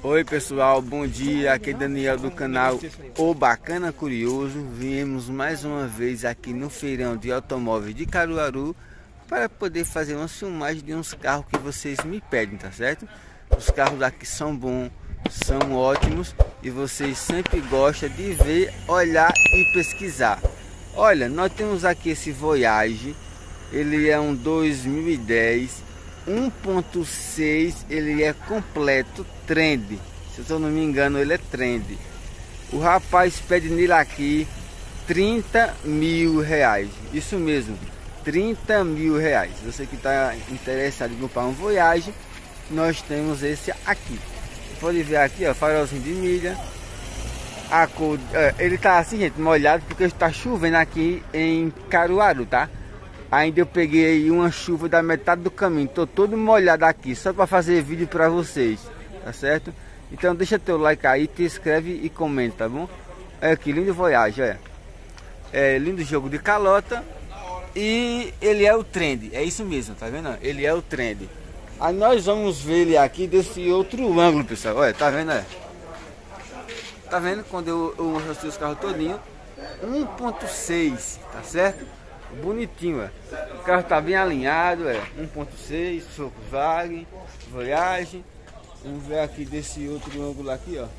Oi pessoal, bom dia, aqui é Daniel do canal O Bacana Curioso. Viemos mais uma vez aqui no feirão de automóveis de Caruaru para poder fazer uma filmagem de uns carros que vocês me pedem, tá certo? Os carros aqui são bons, são ótimos e vocês sempre gostam de ver, olhar e pesquisar. Olha, nós temos aqui esse Voyage, ele é um 2010 1.6, ele é completo, trend, se eu não me engano ele é trend. O rapaz pede nele aqui 30 mil reais, isso mesmo, 30 mil reais. Você que está interessado em comprar um Voyage, nós temos esse aqui. Pode ver aqui, ó, farolzinho de milha. A cor, ele tá assim, gente, molhado porque está chovendo aqui em Caruaru, tá? Ainda eu peguei uma chuva da metade do caminho, tô todo molhado aqui, só para fazer vídeo para vocês, tá certo? Então deixa teu like aí, te inscreve e comenta, tá bom? É que lindo Voyage, é lindo jogo de calota e ele é o trend, é isso mesmo, tá vendo? Ele é o trend. Aí nós vamos ver ele aqui desse outro ângulo, pessoal, olha, tá vendo, Tá vendo quando eu mostrei os carros todinho? 1.6, tá certo? Bonitinho, O carro tá bem alinhado, 1.6, Volkswagen, Voyage. Vamos ver aqui desse outro ângulo aqui, ó.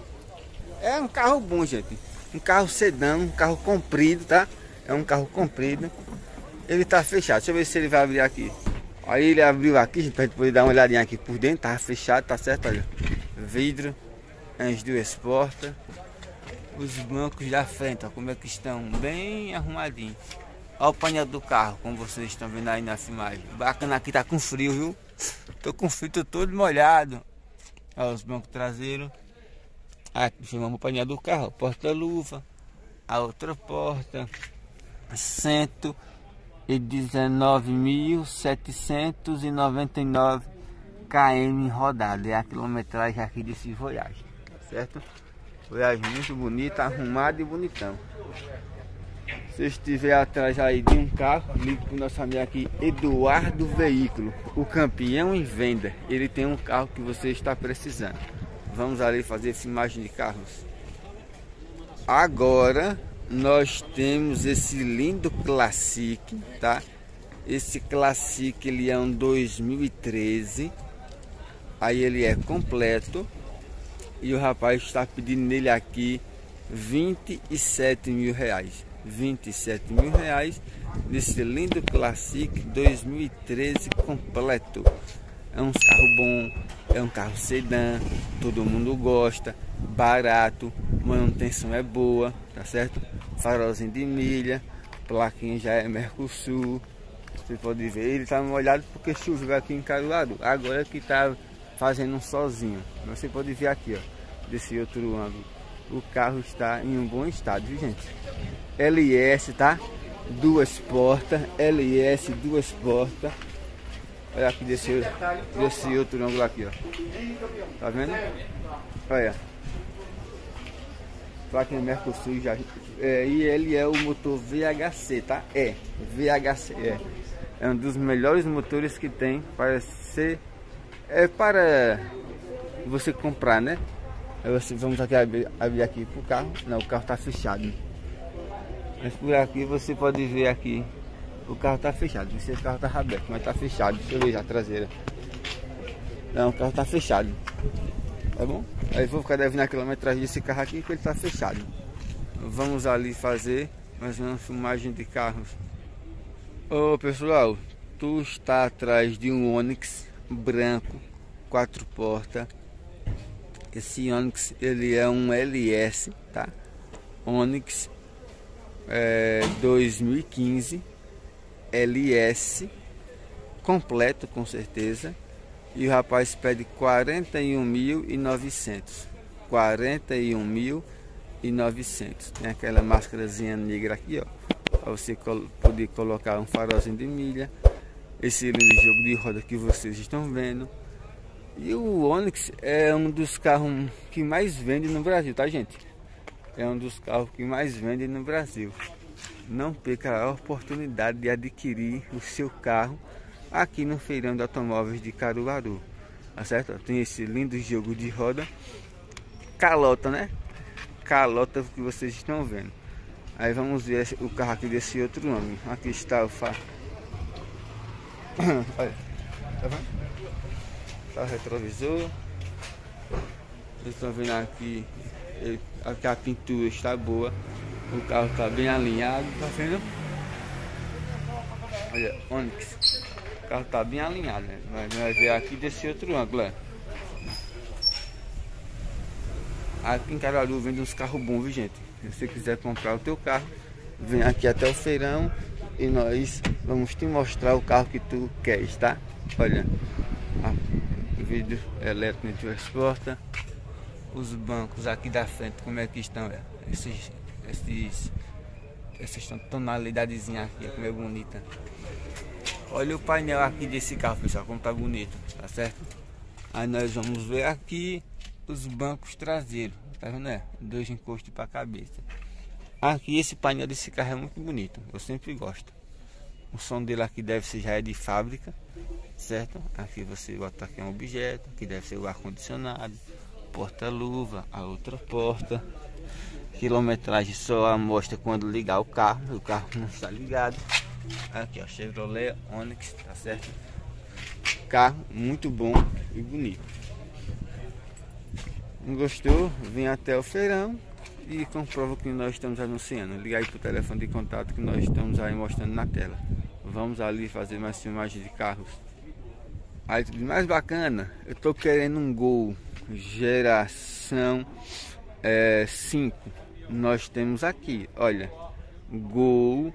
É um carro bom, gente. Um carro sedã, um carro comprido, tá? É um carro comprido. Ele tá fechado. Deixa eu ver se ele vai abrir aqui. Aí ele abriu aqui, gente, pra gente poder dar uma olhadinha aqui por dentro. Tá fechado, tá certo, olha. Vidro, as duas portas. Os bancos da frente, ó, como é que estão? Bem arrumadinhos. Olha o painel do carro, como vocês estão vendo aí na filmagem. Bacana, aqui tá com frio, viu? Tô com frio, tô todo molhado. Olha os bancos traseiros. Aqui filmamos o painel do carro, porta-luva. A outra porta. 119.799 km rodado. É a quilometragem aqui desse Voyage, certo? Voyage muito bonito, arrumado e bonitão. Se estiver atrás aí de um carro, ligue para o nosso amigo aqui, Eduardo Veículo, o campeão em venda. Ele tem um carro que você está precisando. Vamos ali fazer filmagem de carros. Agora nós temos esse lindo Classic, tá? Esse Classic ele é um 2013. Aí ele é completo. E o rapaz está pedindo nele aqui 27 mil reais. 27 mil reais desse lindo Classic 2013 completo. É um carro bom, é um carro sedã, todo mundo gosta, barato, manutenção é boa, tá certo? Farolzinho de milha, plaquinha já é Mercosul. Você pode ver, ele tá molhado porque choveu aqui em Caruaru. Agora que tá fazendo um solzinho. Você pode ver aqui, ó, desse outro ângulo. O carro está em um bom estado, viu, gente? LS, tá? Duas portas, LS, duas portas. Olha aqui desse outro ângulo aqui, ó. Tá vendo? Olha. Plaquinha Mercosul já. E ele é o motor VHC, tá? VHC, é um dos melhores motores que tem para ser. Para você comprar, né? Vamos aqui abrir aqui pro carro. Não, o carro tá fechado. Mas por aqui você pode ver aqui. O carro tá fechado. Esse carro tá aberto, mas tá fechado. Deixa eu ver já a traseira. Não, o carro tá fechado. Tá bom? Aí vou ficar devendo a quilometragem desse carro aqui, que ele tá fechado. Vamos ali fazer mais uma filmagem de carros. Ô pessoal, tu está atrás de um Onix branco, 4 portas. Esse Onix ele é um LS, tá? Onix 2015 LS completo com certeza. E o rapaz pede 41.900. 41.900. Tem aquela máscarazinha negra aqui, ó, para você poder colocar um farolzinho de milha. Esse lindo jogo de roda que vocês estão vendo. E o Onix é um dos carros que mais vende no Brasil, tá, gente? É um dos carros que mais vende no Brasil. Não perca a oportunidade de adquirir o seu carro aqui no feirão de automóveis de Caruaru. tá certo? Tem esse lindo jogo de roda, calota, né? Calota que vocês estão vendo. Aí vamos ver o carro aqui desse outro nome. Aqui está o olha, tá vendo? Tá o retrovisor. Vocês estão vendo aqui, aqui a pintura está boa. O carro está bem alinhado, tá vendo? Olha, Onix. O carro está bem alinhado, né? Vai ver aqui desse outro ângulo, ó. Aqui em Caruaru vende uns carros bons, viu, gente? Se você quiser comprar o teu carro, vem aqui até o feirão e nós vamos te mostrar o carro que tu queres, tá? Olha, vidro elétrico de duas portas. Os bancos aqui da frente, como é que estão? Essas tonalidadezinha aqui, como é bonita. Olha o painel aqui desse carro, pessoal, como tá bonito, tá certo? Aí nós vamos ver aqui os bancos traseiros, tá vendo? Dois encostos para a cabeça. Aqui esse painel desse carro é muito bonito, eu sempre gosto. O som dele aqui deve ser já é de fábrica, certo? Aqui você bota aqui um objeto, que deve ser o ar condicionado, porta-luva, a outra porta. Quilometragem só mostra quando ligar o carro não está ligado. Aqui ó, Chevrolet Onix, tá certo? Carro muito bom e bonito. Não gostou? Vem até o feirão e comprova o que nós estamos anunciando. Liga aí pro telefone de contato que nós estamos aí mostrando na tela. Vamos ali fazer mais filmagem de carros. Aí mais bacana, eu tô querendo um Gol geração 5. Nós temos aqui, olha, Gol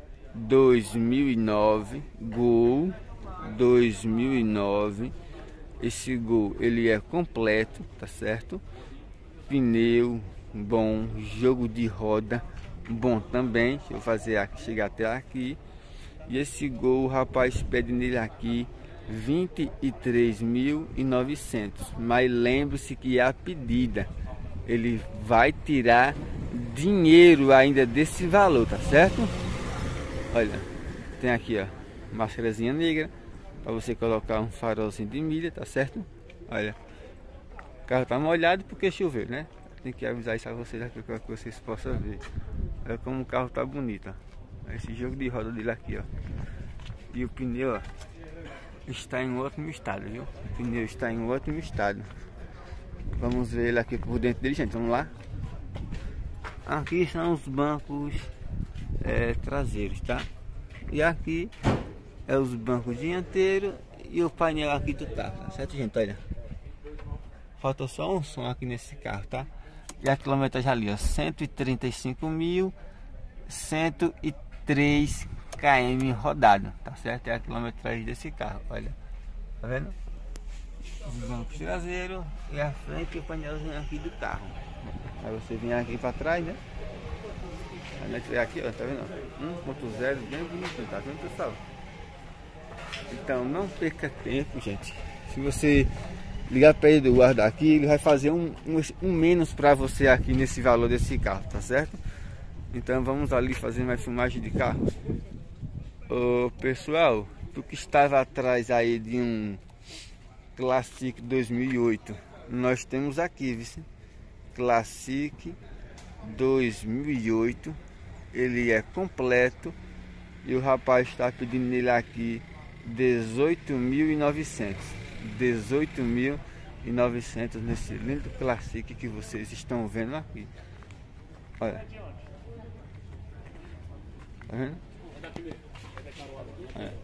2009, Gol 2009. Esse Gol ele é completo, tá certo? Pneu bom, jogo de roda bom também. Deixa eu fazer aqui, chegar até aqui. E esse Gol, o rapaz pede nele aqui 23.900, mas lembre-se que é a pedida. Ele vai tirar dinheiro ainda desse valor, tá certo? Olha, tem aqui ó, máscarazinha negra para você colocar um farolzinho de milha, tá certo? Olha, o carro tá molhado porque choveu, né? Tem que avisar isso a vocês aqui para que vocês possam ver. Olha como o carro tá bonito, ó. Esse jogo de roda dele aqui, ó. E o pneu, ó, está em ótimo estado, viu? O pneu está em ótimo estado. Vamos ver ele aqui por dentro dele, gente. Vamos lá. Aqui são os bancos traseiros, tá? E aqui é os bancos dianteiros e o painel aqui do carro, tá certo, gente? Olha, falta só um som aqui nesse carro, tá? E a quilometragem ali, ó, 135.103 km rodado, tá certo? É a quilometragem desse carro, olha, tá vendo? Os bancos traseiros e a frente e o painelzinho aqui do carro. Aí você vem aqui para trás, né? Aí nós vem aqui, ó, tá vendo? 1.0, bem bonito, tá vendo, pessoal? Então não perca tempo, gente. Se você ligar para ele do guarda aqui, ele vai fazer um menos para você aqui nesse valor desse carro, tá certo? Então vamos ali fazer mais filmagem de carros. Ô, pessoal, tu que estava atrás aí de um Classic 2008, nós temos aqui, viu? Classic 2008, ele é completo e o rapaz está pedindo nele aqui 18.900. 18.900 nesse lindo Classic que vocês estão vendo aqui. Olha, tá vendo? Olha.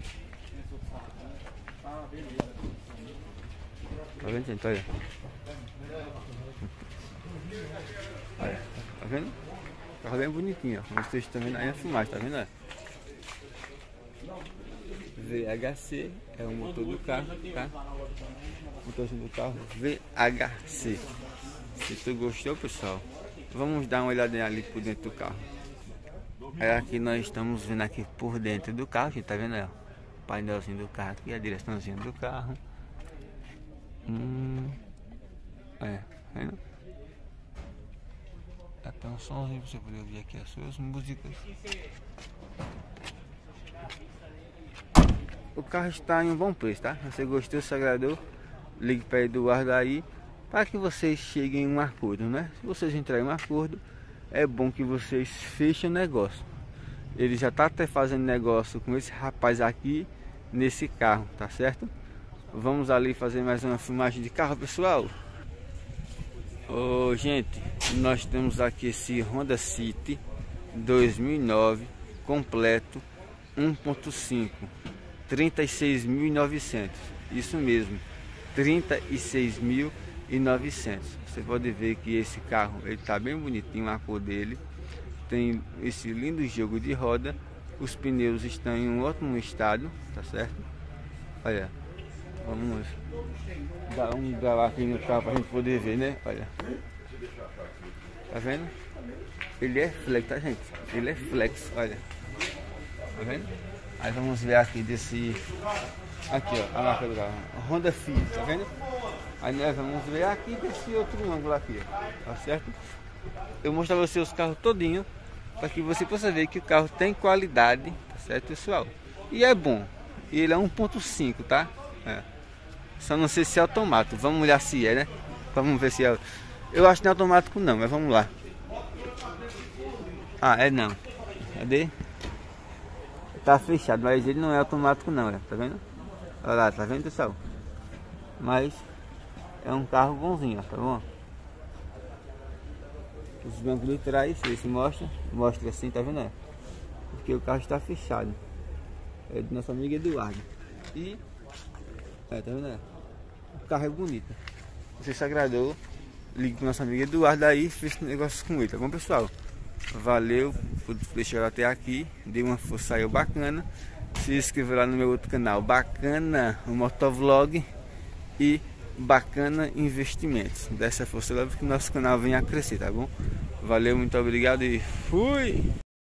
Tá vendo, gente? Olha. Olha, tá vendo? O carro bem bonitinho, ó. Vocês estão vendo aí a filmagem, tá vendo? Olha. VHC é o motor do carro, tá? O motorzinho do carro VHC. Se tu gostou, pessoal, vamos dar uma olhadinha ali por dentro do carro. Aí aqui nós estamos vendo aqui por dentro do carro, gente, tá vendo aí, ó? O painelzinho do carro aqui, a direçãozinha do carro. Tá vendo? Até um somzinho pra você poder ouvir aqui as suas músicas. O carro está em um bom preço, tá? Se você gostou, se agradou, ligue para Eduardo aí, para que vocês cheguem em um acordo, né? Se vocês entrarem em um acordo, é bom que vocês fechem o negócio. Ele já está até fazendo negócio com esse rapaz aqui, nesse carro, tá certo? Vamos ali fazer mais uma filmagem de carro, pessoal. Ô, gente, nós temos aqui esse Honda City 2009 completo 1.5, 36.900. Isso mesmo, 36.900. Você pode ver que esse carro ele tá bem bonitinho, a cor dele. Tem esse lindo jogo de roda. Os pneus estão em um ótimo estado, tá certo? Olha, vamos dar um grau aqui no carro para a gente poder ver, né? Olha, tá vendo? Ele é flex, tá, gente? Ele é flex, olha. Tá vendo? Aí vamos ver aqui desse... Aqui, ó, a marca do carro. Honda Fit, tá vendo? Aí nós vamos ver aqui desse outro ângulo aqui, ó. Tá certo? Eu vou mostrar pra você os carros todinho, para que você possa ver que o carro tem qualidade, tá certo, pessoal? E é bom. E ele é 1.5, tá? É. Só não sei se é automático. Vamos olhar se é, né? Vamos ver se é. Eu acho que não é automático não, mas vamos lá. Ah, é não. Cadê? Tá fechado, mas ele não é automático não, tá vendo? Olha lá, tá vendo, pessoal? Mas é um carro bonzinho, ó, tá bom? Os bancos de trás, esse mostra assim, tá vendo? Porque o carro está fechado. É do nosso amigo Eduardo. E tá vendo? O carro é bonito. Se você agradou, ligue pro nosso amigo Eduardo aí e feche negócio com ele, tá bom, pessoal? Valeu por deixar até aqui. Dê uma força aí bacana. Se inscreva lá no meu outro canal, Bacana o Motovlog e Bacana Investimentos. Dessa força lá que o nosso canal venha a crescer, tá bom? Valeu, muito obrigado e fui!